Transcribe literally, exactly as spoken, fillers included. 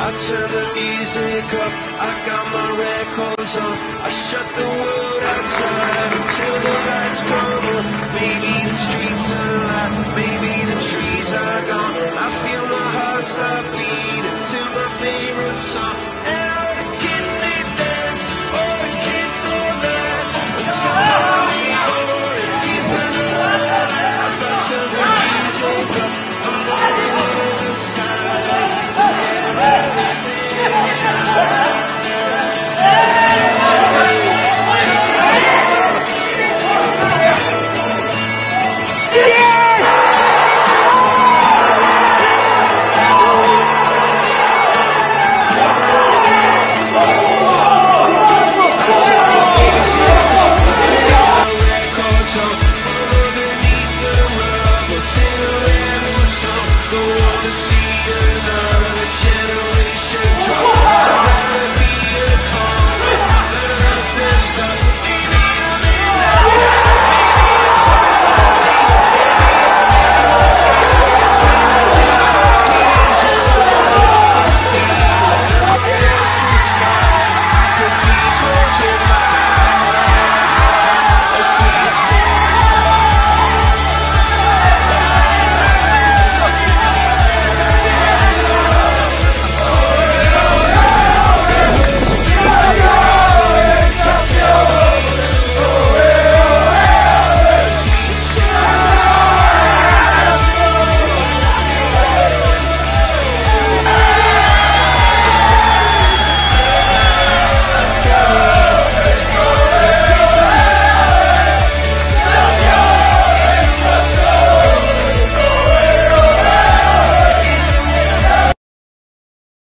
I turn the music up, I got my records on. I shut the world outside until the lights come on. Maybe the streets are alive, maybe the trees are gone. I feel my